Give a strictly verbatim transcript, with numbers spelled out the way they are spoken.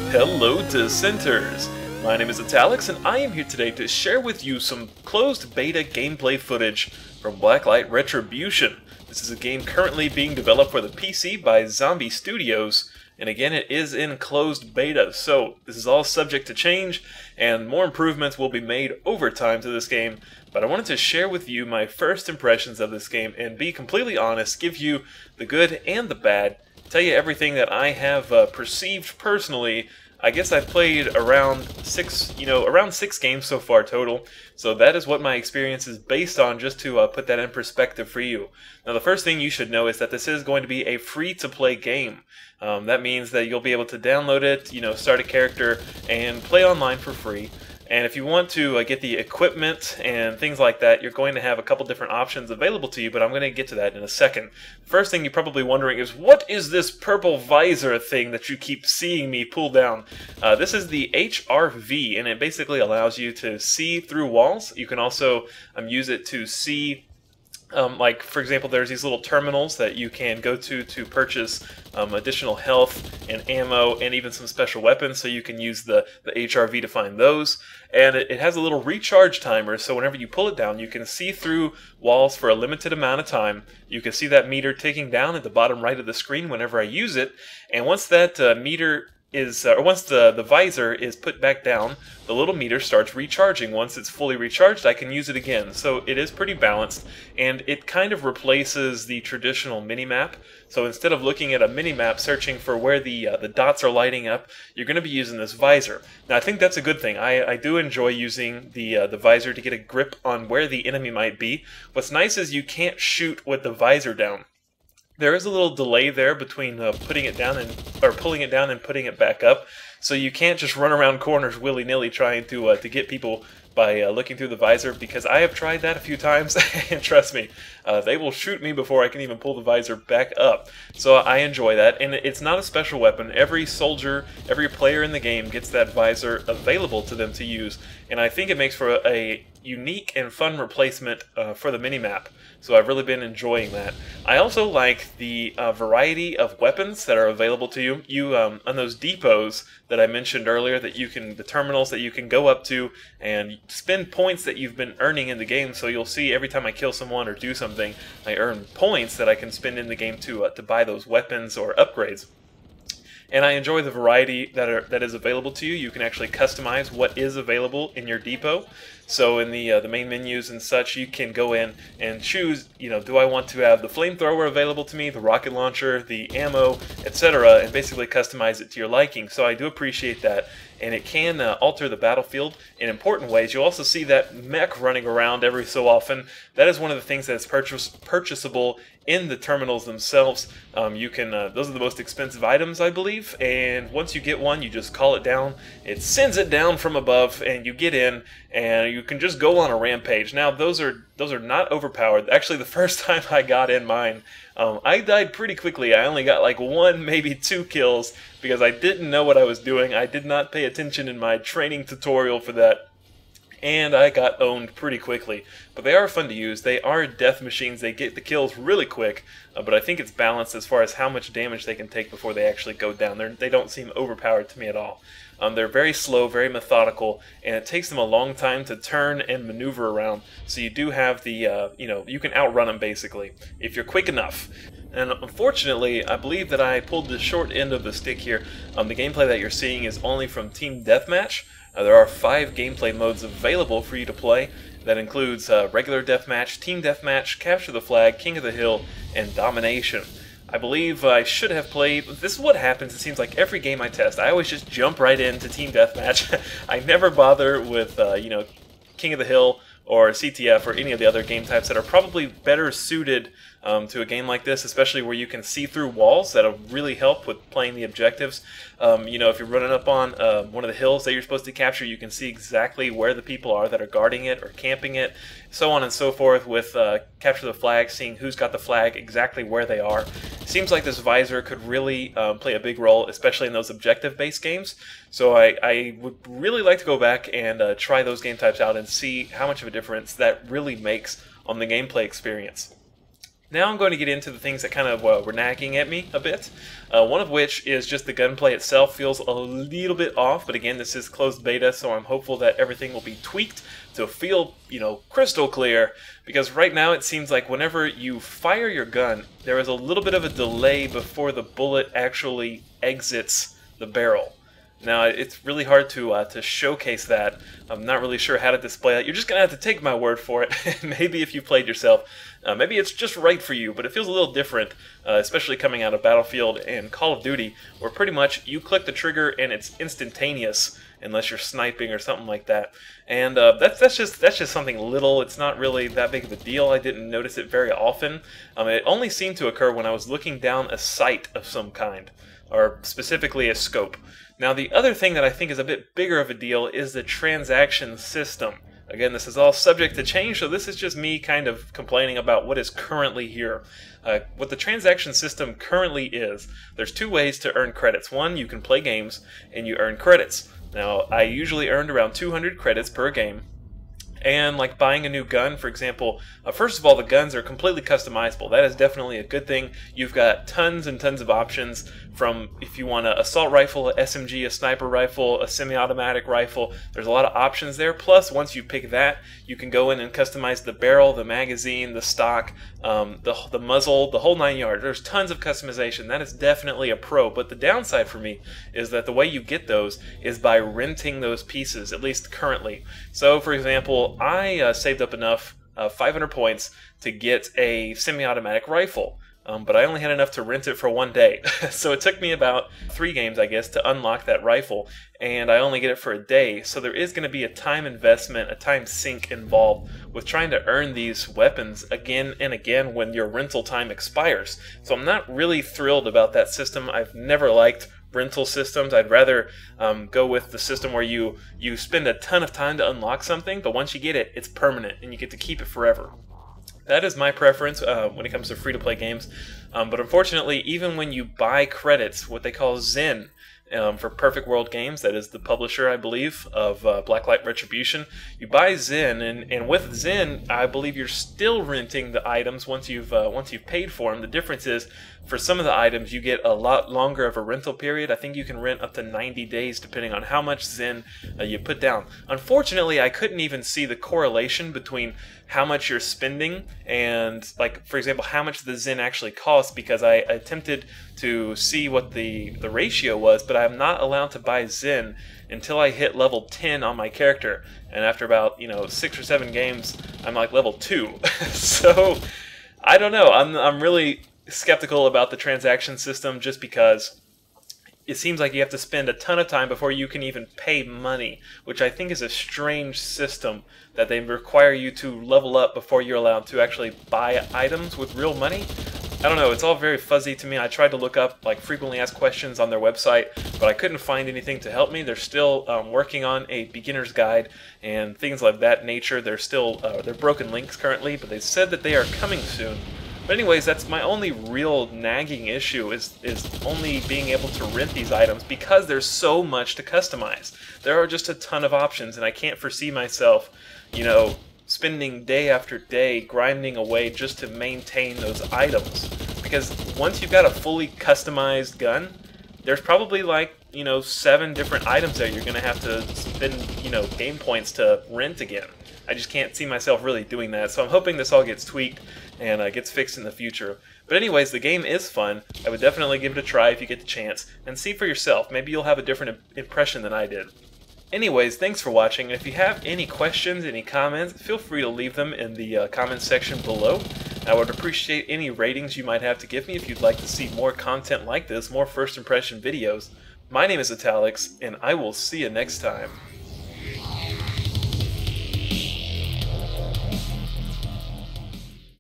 Hello dissenters! My name is Etalyx and I am here today to share with you some closed beta gameplay footage from Blacklight Retribution. This is a game currently being developed for the P C by Zombie Studios, and again it is in closed beta, so this is all subject to change and more improvements will be made over time to this game. But I wanted to share with you my first impressions of this game and be completely honest, give you the good and the bad, tell you everything that I have uh, perceived personally. I guess I've played around six, you know, around six games so far total, so that is what my experience is based on, just to uh, put that in perspective for you. Now the first thing you should know is that this is going to be a free-to-play game. Um, that means that you'll be able to download it, you know, start a character, and play online for free. And if you want to uh, get the equipment and things like that, you're going to have a couple different options available to you, but I'm going to get to that in a second. First thing you're probably wondering is, what is this purple visor thing that you keep seeing me pull down? Uh, this is the H R V, and it basically allows you to see through walls. You can also um, use it to see Um, like, for example, there's these little terminals that you can go to to purchase um, additional health and ammo and even some special weapons, so you can use the, the H R V to find those. And it, it has a little recharge timer, so whenever you pull it down, you can see through walls for a limited amount of time. You can see that meter ticking down at the bottom right of the screen whenever I use it, and once that uh, meter is, uh, or once the, the visor is put back down, the little meter starts recharging. Once it's fully recharged, I can use it again. So it is pretty balanced, and it kind of replaces the traditional minimap. So instead of looking at a minimap searching for where the uh, the dots are lighting up, you're going to be using this visor. Now I think that's a good thing. I, I do enjoy using the, uh, the visor to get a grip on where the enemy might be. What's nice is you can't shoot with the visor down. There is a little delay there between uh, putting it down and or pulling it down and putting it back up, so you can't just run around corners willy-nilly trying to uh, to get people by uh, looking through the visor, because I have tried that a few times, and trust me, uh, they will shoot me before I can even pull the visor back up. So I enjoy that, and it's not a special weapon. Every soldier, every player in the game gets that visor available to them to use, and I think it makes for a, a unique and fun replacement uh, for the minimap. So I've really been enjoying that. I also like the uh, variety of weapons that are available to you. You um, on those depots that I mentioned earlier, that you can, the terminals that you can go up to and spend points that you've been earning in the game. So you'll see every time I kill someone or do something, I earn points that I can spend in the game to uh, to buy those weapons or upgrades. And I enjoy the variety that are that is available to you. You can actually customize what is available in your depot. So in the uh, the main menus and such, you can go in and choose, you know, do I want to have the flamethrower available to me, the rocket launcher, the ammo, et cetera, and basically customize it to your liking. So I do appreciate that, and it can uh, alter the battlefield in important ways. You'll also see that mech running around every so often. That is one of the things that's purchase purchasable in the terminals themselves. Um, you can uh, those are the most expensive items, I believe, and once you get one, you just call it down. It sends it down from above, and you get in, and you can just go on a rampage. Now those are those are not overpowered. Actually, the first time I got in mine, um, I died pretty quickly. I only got like one, maybe two kills, because I didn't know what I was doing. I did not pay attention in my training tutorial for that, and I got owned pretty quickly. But they are fun to use. They are death machines. They get the kills really quick, uh, but I think it's balanced as far as how much damage they can take before they actually go down. They're, they don't seem overpowered to me at all. Um, they're very slow, very methodical, and it takes them a long time to turn and maneuver around. So you do have the, uh, you know, you can outrun them basically, if you're quick enough. And unfortunately, I believe that I pulled the short end of the stick here. Um, the gameplay that you're seeing is only from Team Deathmatch. Uh, there are five gameplay modes available for you to play. That includes uh, regular deathmatch, team deathmatch, capture the flag, king of the hill, and domination. I believe I should have played. This is what happens, it seems like every game I test. I always just jump right into team deathmatch. I never bother with, uh, you know, king of the hill or C T F or any of the other game types that are probably better suited um, to a game like this, especially where you can see through walls. That'll really help with playing the objectives. Um, you know, if you're running up on uh, one of the hills that you're supposed to capture, you can see exactly where the people are that are guarding it or camping it, so on and so forth. With uh, capture the flag, seeing who's got the flag, exactly where they are. It seems like this visor could really um, play a big role, especially in those objective-based games. So I, I would really like to go back and uh, try those game types out and see how much of a difference that really makes on the gameplay experience. Now I'm going to get into the things that kind of uh, were nagging at me a bit. Uh, one of which is just the gunplay itself feels a little bit off, but again, this is closed beta, so I'm hopeful that everything will be tweaked to feel, you know, crystal clear, because right now it seems like whenever you fire your gun, there is a little bit of a delay before the bullet actually exits the barrel. Now, it's really hard to uh, to showcase that. I'm not really sure how to display that. You're just going to have to take my word for it. Maybe if you played yourself, uh, maybe it's just right for you, but it feels a little different, uh, especially coming out of Battlefield and Call of Duty, where pretty much you click the trigger and it's instantaneous, unless you're sniping or something like that. And uh, that's that's just that's just something little. It's not really that big of a deal. I didn't notice it very often. Um, it only seemed to occur when I was looking down a sight of some kind, or specifically a scope. Now, the other thing that I think is a bit bigger of a deal is the transaction system. Again, this is all subject to change, so this is just me kind of complaining about what is currently here. Uh, what the transaction system currently is, there's two ways to earn credits. One, you can play games, and you earn credits. Now, I usually earned around two hundred credits per game. And like buying a new gun, for example, uh, first of all, the guns are completely customizable. That is definitely a good thing. You've got tons and tons of options, from if you want an assault rifle, a S M G, a sniper rifle, a semi-automatic rifle. There's a lot of options there. Plus, once you pick that, you can go in and customize the barrel, the magazine, the stock, um, the, the muzzle, the whole nine yards. There's tons of customization. That is definitely a pro. But the downside for me is that the way you get those is by renting those pieces, at least currently. So, for example, I uh, saved up enough, uh, five hundred points, to get a semi-automatic rifle. Um, but I only had enough to rent it for one day. So it took me about three games, I guess, to unlock that rifle, and I only get it for a day. So there is going to be a time investment, a time sink involved with trying to earn these weapons again and again when your rental time expires. So I'm not really thrilled about that system. I've never liked rental systems. I'd rather um, go with the system where you, you spend a ton of time to unlock something, but once you get it, it's permanent, and you get to keep it forever. That is my preference uh, when it comes to free-to-play games, um, but unfortunately, even when you buy credits, what they call Zen, um, for Perfect World Games, that is the publisher, I believe, of uh, Blacklight Retribution, you buy Zen, and, and with Zen, I believe you're still renting the items once you've uh, once you've paid for them. The difference is, for some of the items, you get a lot longer of a rental period. I think you can rent up to ninety days, depending on how much Zen uh, you put down. Unfortunately, I couldn't even see the correlation between how much you're spending and, like, for example, how much the Zen actually costs, because I attempted to see what the, the ratio was, but I'm not allowed to buy Zen until I hit level ten on my character. And after about, you know, six or seven games, I'm like level two. So, I don't know. I'm, I'm really skeptical about the transaction system, just because it seems like you have to spend a ton of time before you can even pay money, which I think is a strange system, that they require you to level up before you're allowed to actually buy items with real money. I don't know, it's all very fuzzy to me. I tried to look up like frequently asked questions on their website, but I couldn't find anything to help me. They're still um, working on a beginner's guide and things like that nature. They're still, uh, they're broken links currently, but they said that they are coming soon. But anyways, that's my only real nagging issue, is, is only being able to rent these items, because there's so much to customize. There are just a ton of options, and I can't foresee myself, you know, spending day after day grinding away just to maintain those items. Because once you've got a fully customized gun, there's probably like, you know, seven different items that you're going to have to spend, you know, game points to rent again. I just can't see myself really doing that, so I'm hoping this all gets tweaked and uh, gets fixed in the future. But anyways, the game is fun. I would definitely give it a try if you get the chance, and see for yourself. Maybe you'll have a different impression than I did. Anyways, thanks for watching, and if you have any questions, any comments, feel free to leave them in the uh, comments section below. I would appreciate any ratings you might have to give me if you'd like to see more content like this, more first impression videos. My name is Etalyx, and I will see you next time.